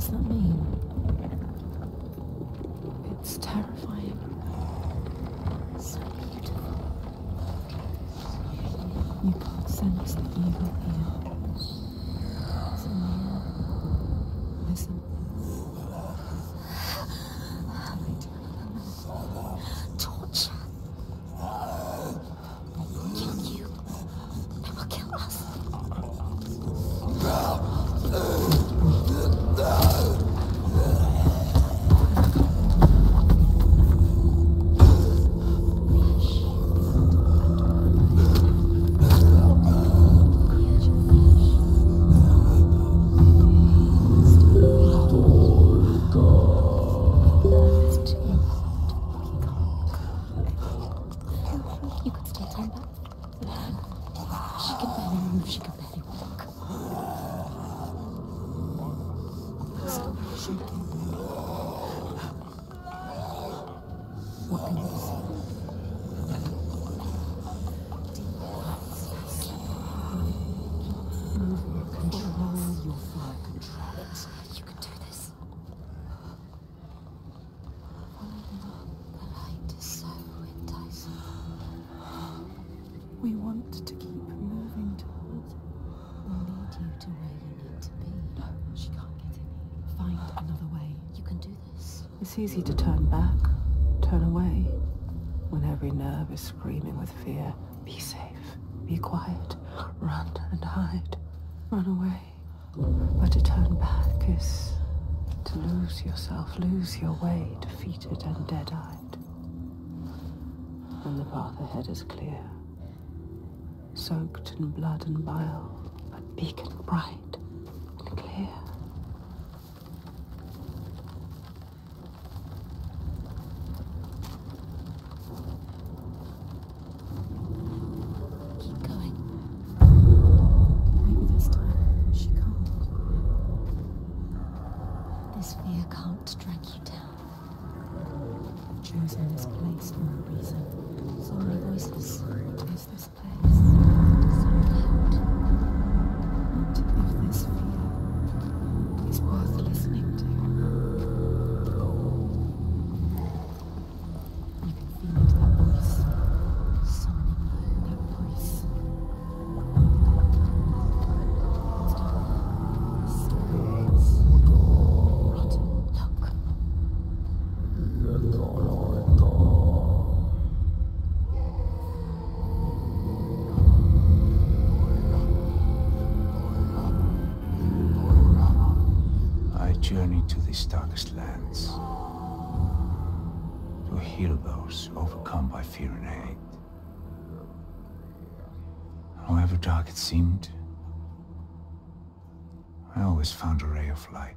does that mean? It's terrifying. So beautiful. You can't sense the evil here. Senua, listen. What are they doing? Torture. Kill you. They will kill us. You could still turn back. She can barely move, she can barely walk. Stop shaking. What can you see? Control your fire. Control it. You can do this. The light is so enticing. We want to keep moving towards it. We'll lead you to where you need to be. No, she can't get in here. Find another way. You can do this. It's easy to turn back, turn away, when every nerve is screaming with fear. Be safe, be quiet, run and hide, run away. But to turn back is to lose yourself, lose your way, defeated and dead-eyed. And the path ahead is clear, soaked in blood and bile, but beacon bright and clear. Keep going. Maybe this time she can't. This fear can't drag you down. I've chosen this place for a reason. So many voices. What is this place? So loud. And if this fear is worth listening to. You can feel it, that voice. Summoning you. That voice. Rotten. Look. I journey to these darkest lands to heal those overcome by fear and hate. However dark it seemed, I always found a ray of light.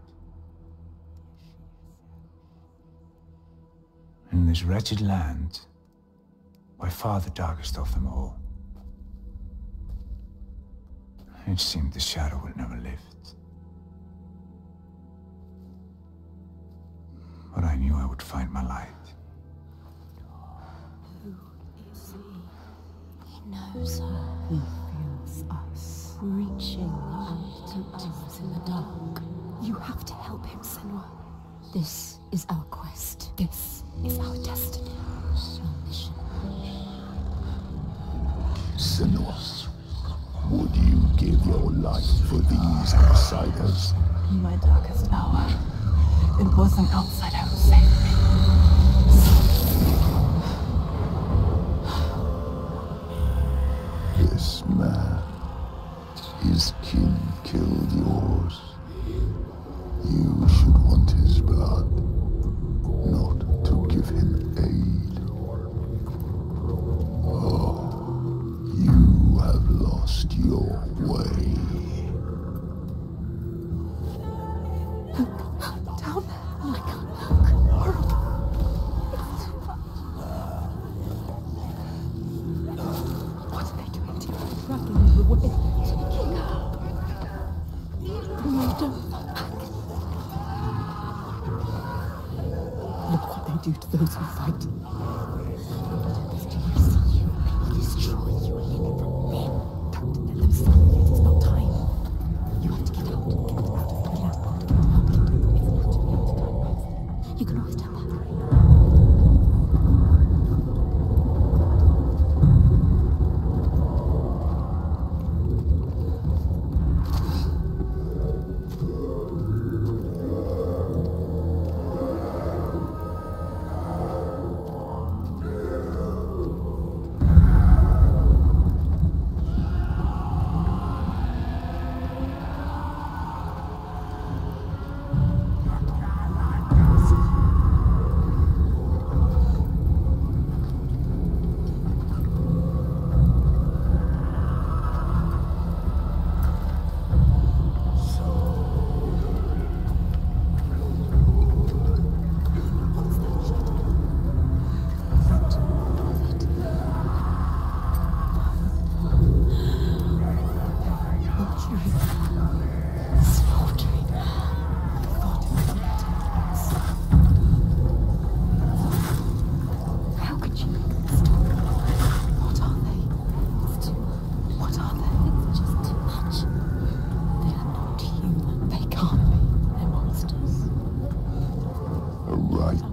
In this wretched land, by far the darkest of them all, it seemed the shadow would never lift. But I knew I would find my light. Who is he? He knows her. He feels us. Reaching out to us in the dark. You have to help him, Senua. This is our quest. This is our destiny. Our mission. Senua, would you give your life for these outsiders? In my darkest hour, it was an outsider who saved me. This man, his kin killed yours. You should want his blood, not to give him aid. Oh, you have lost your way. Down there. I can't look. Horrible. What are they doing to you? Dragging you away. Taking her. No, don't. Look what they do to those who fight. They see you. They destroy you limb from limb. Don't let them see you yet. It's not time. You have to get out. Get out of the land. Help him. It's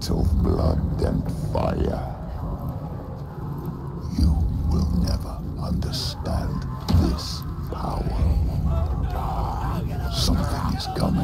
of blood and fire. You will never understand this power. Something is coming.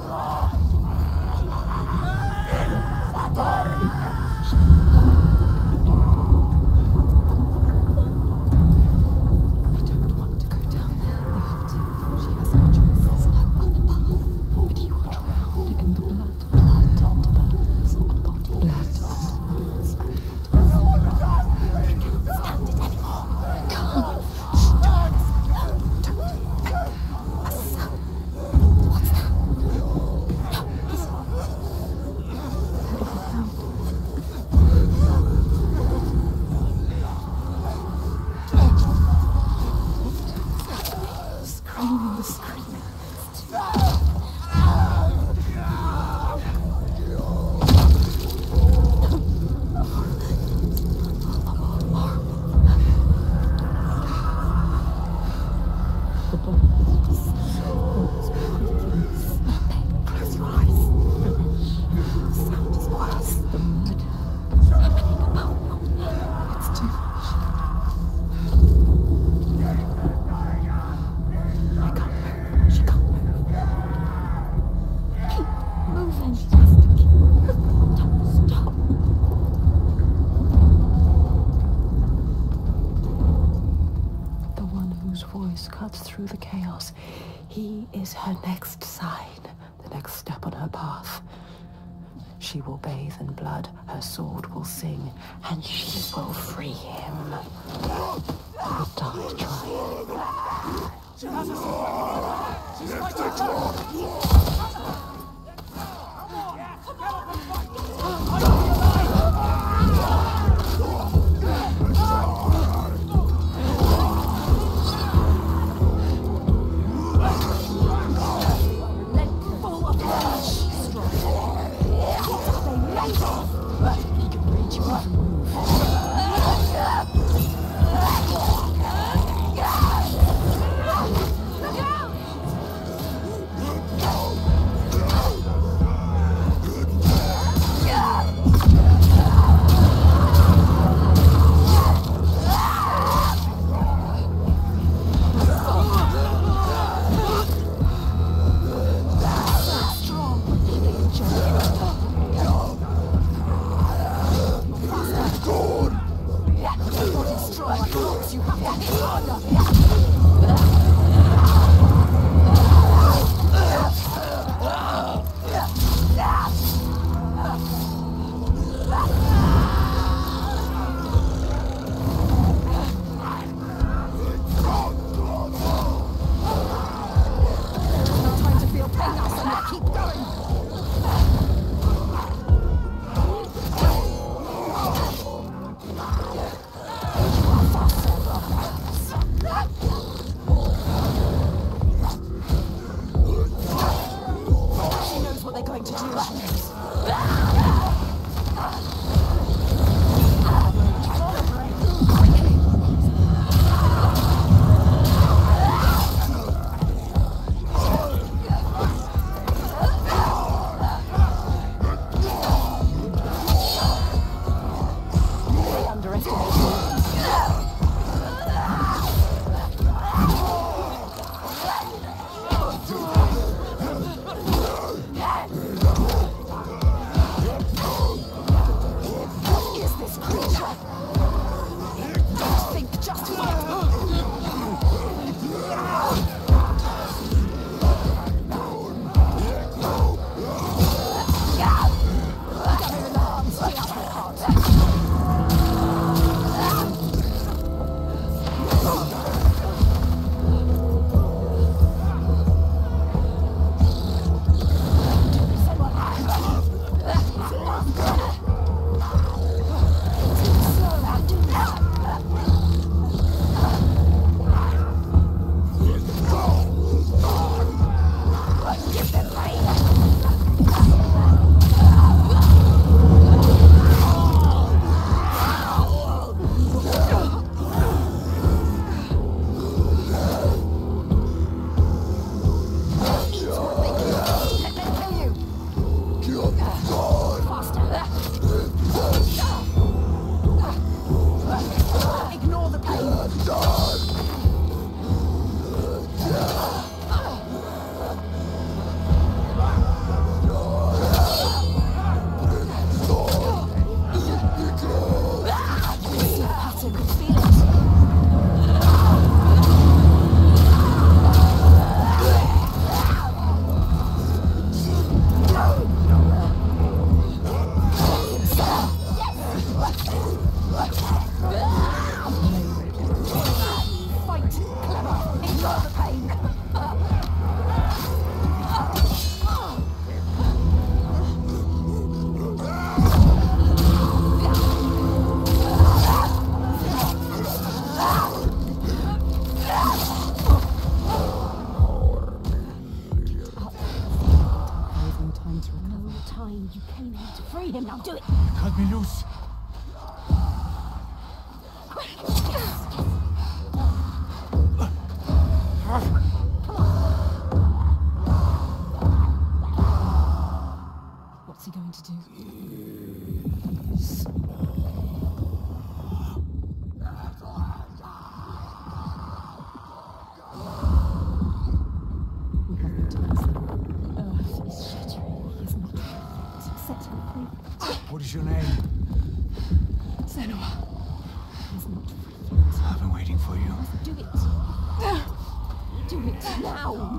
Through the chaos. He is her next sign, the next step on her path. She will bathe in blood, her sword will sing, and she will free him. He'll die trying. She has us. She's fighting. time to recover. No time. You came here to free him. Now do it. Cut me loose. What's he going to do? We have no time, Senua. Earth is shattering. He is not reflect. Set him free. What is your name? Senua. He is not reflect. I've been waiting for you. Do it. Do it now.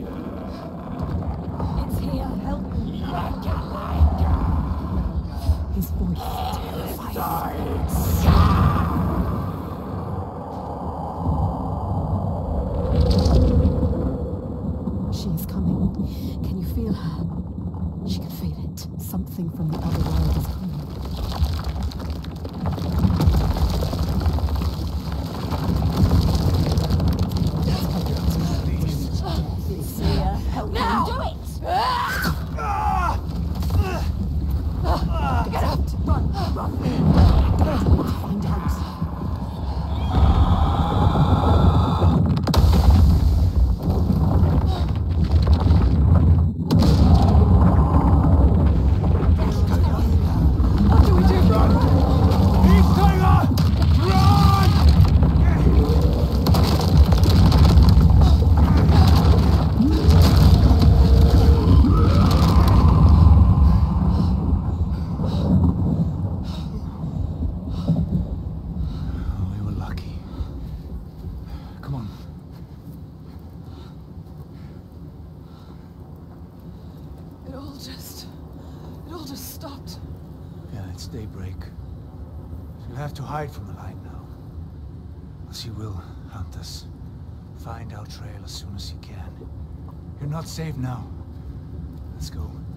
It's here. Help me. His voice terrifies. She is coming. Can you feel her? She can feel it. Something from the other world is coming. It's here. Help now. Do it. Get out! Run! Run! There's a way to find out. What do we do? Run! He's Tiger! Run! We were lucky. Come on. It all just stopped. Yeah, it's daybreak. You'll have to hide from the light now. Else he will hunt us. Find our trail as soon as he can. You're not safe now. Let's go.